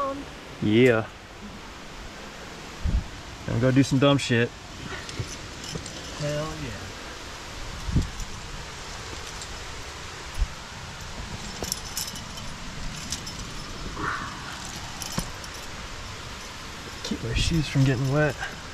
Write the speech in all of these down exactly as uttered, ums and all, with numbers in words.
on. Yeah. Gonna go do some dumb shit. Hell yeah. Keep my shoes from getting wet.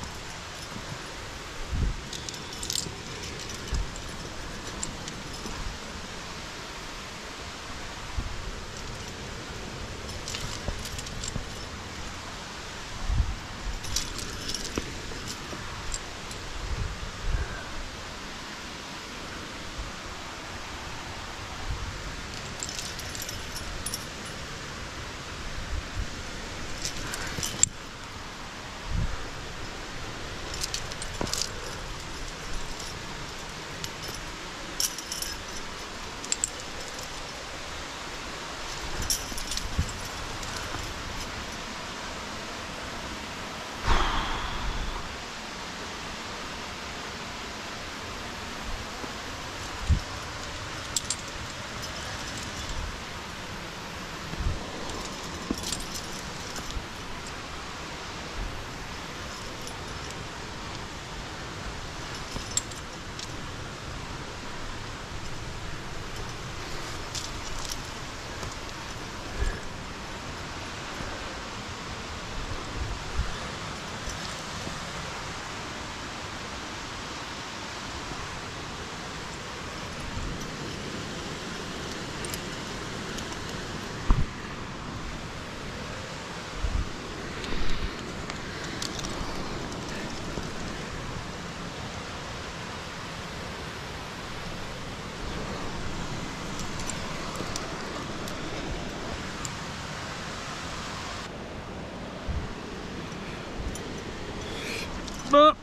Up.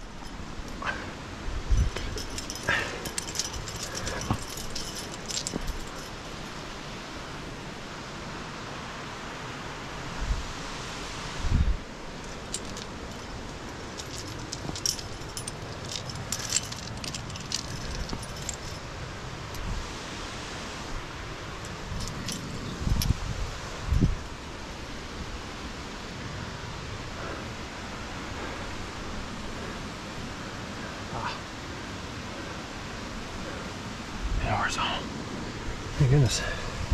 Horizontal. My goodness.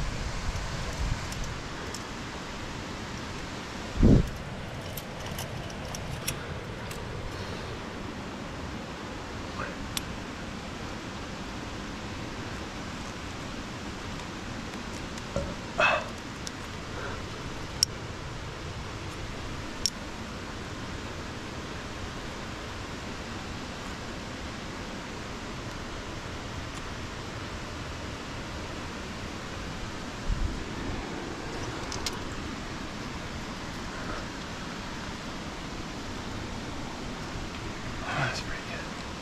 That's pretty good.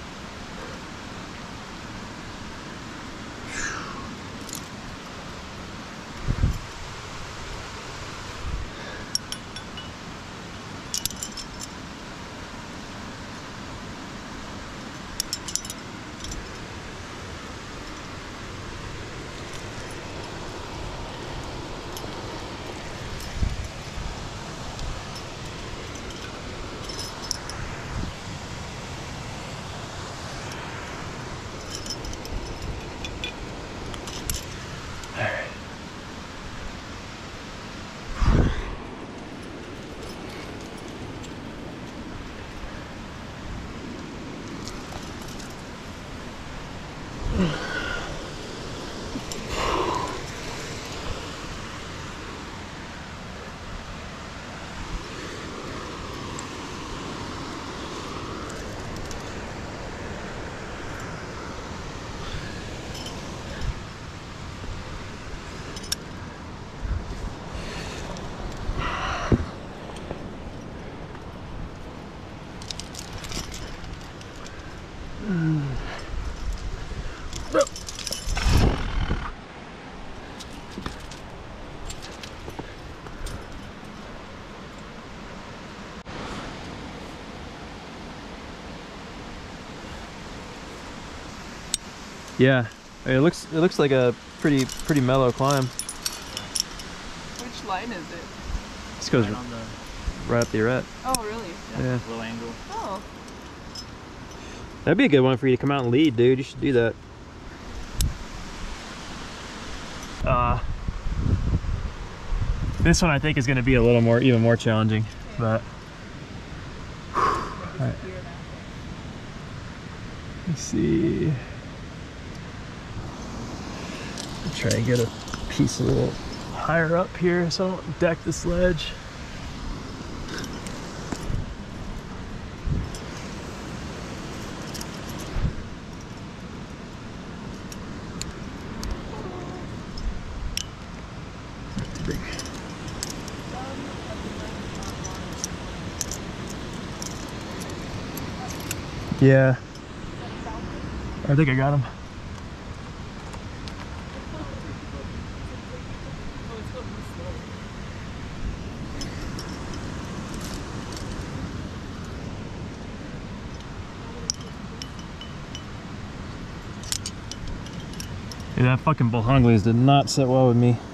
Yeah, it looks it looks like a pretty pretty mellow climb. Which line is it? This goes right on the right up the arete. Oh, really? Yeah. low angle. Oh. That'd be a good one for you to come out and lead, dude. You should do that. Uh, this one I think is going to be a little more, even more challenging, but. All right. Let's see. Try and get a piece a little higher up here so I don't deck this ledge. Big. Yeah. I think I got him. Yeah, that fucking Bohonglies did not sit well with me.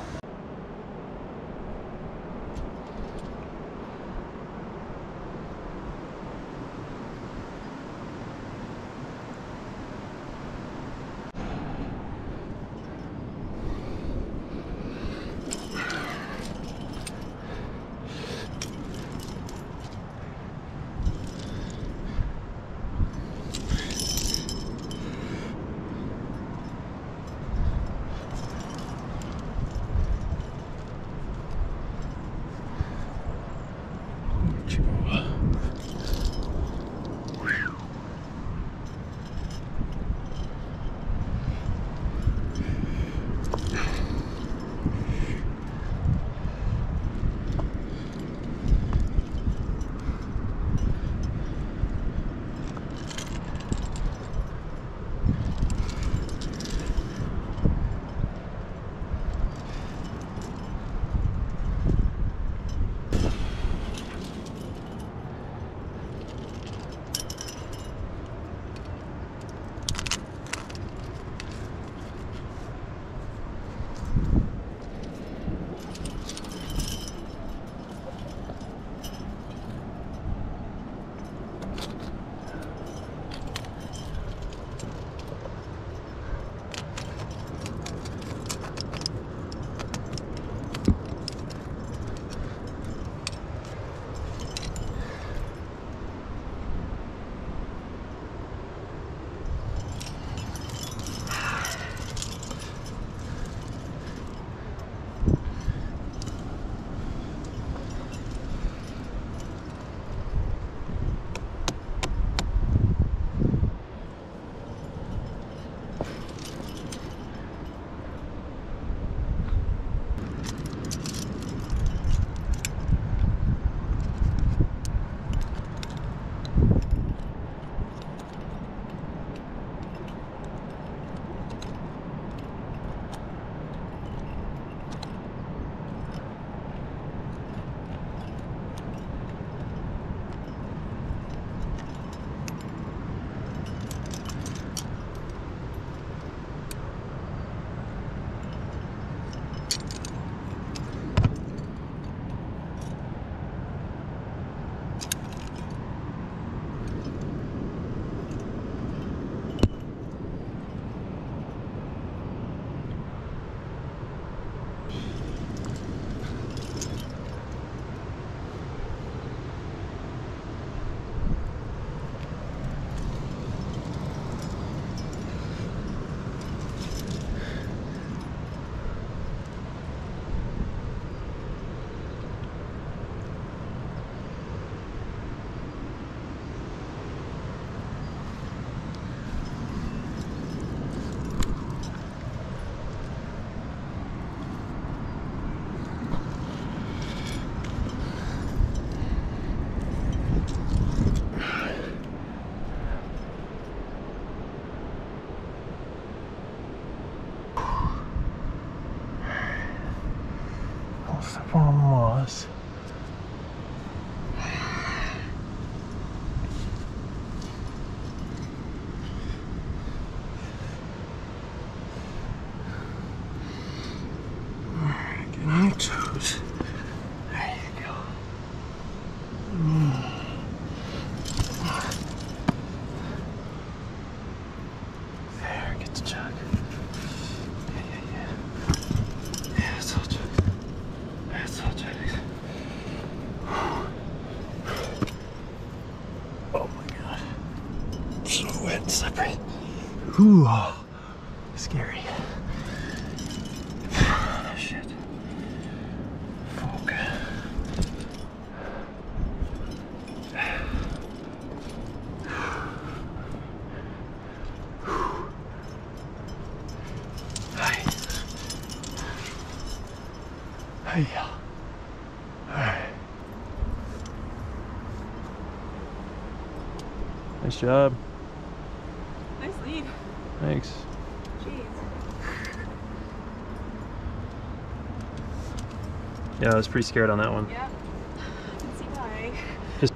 Vamos. Get on your toes. There you go. I'll try these. Oh my god. So wet and slippery. Ooh, oh, scary. Shit. Fuck. Hey. Alright. Nice job. Nice lead. Thanks. Jeez. Yeah, I was pretty scared on that one. Yeah. I can see why. Just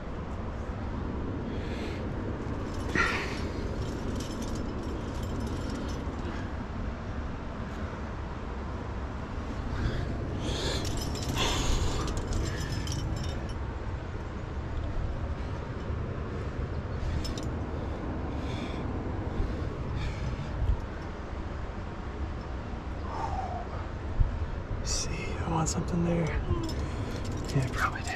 see, I want something there. Yeah, probably do.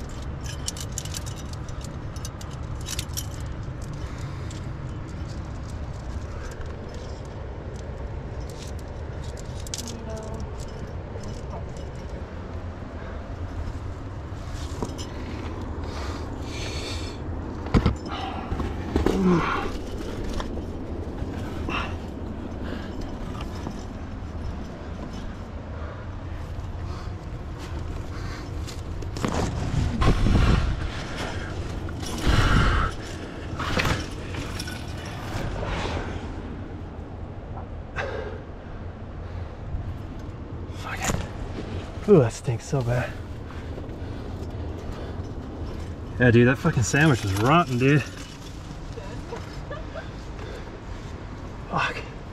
Ooh, that stinks so bad. Yeah, dude, that fucking sandwich was rotten, dude. Fuck.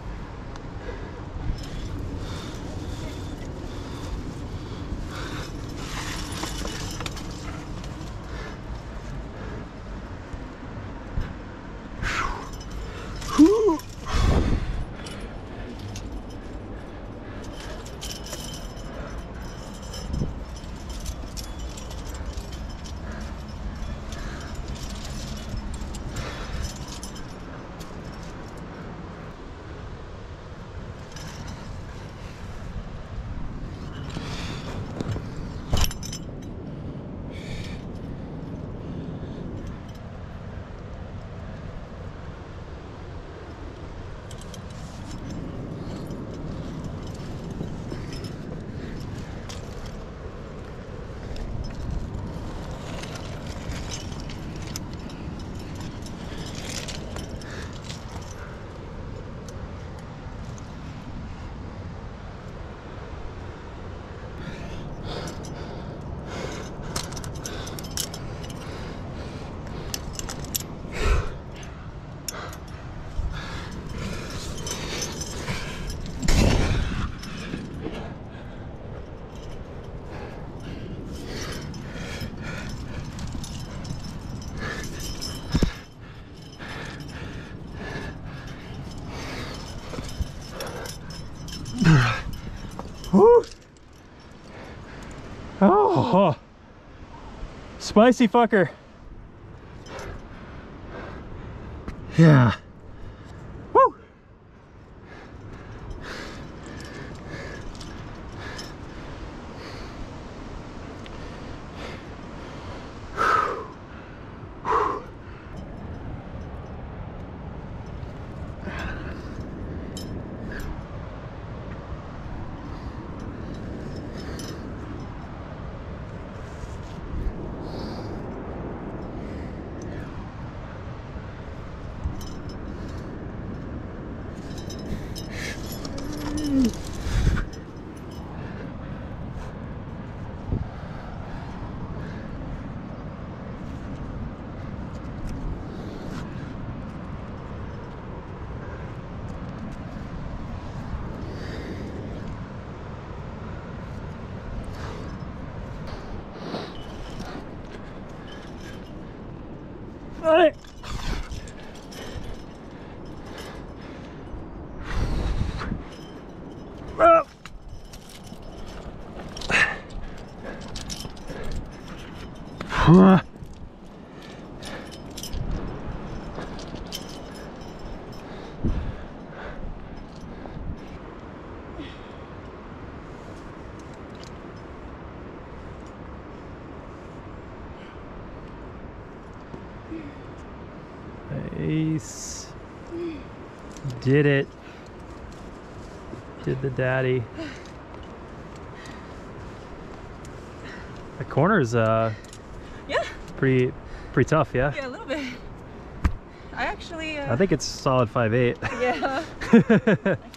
Whew. Woo. Oh, spicy fucker. Yeah. Woo. All right. Oh. Nice. Did it. Did the daddy. The corner's uh Yeah. pretty pretty tough, yeah? Yeah, a little bit. I actually uh, I think it's solid five eight. yeah. I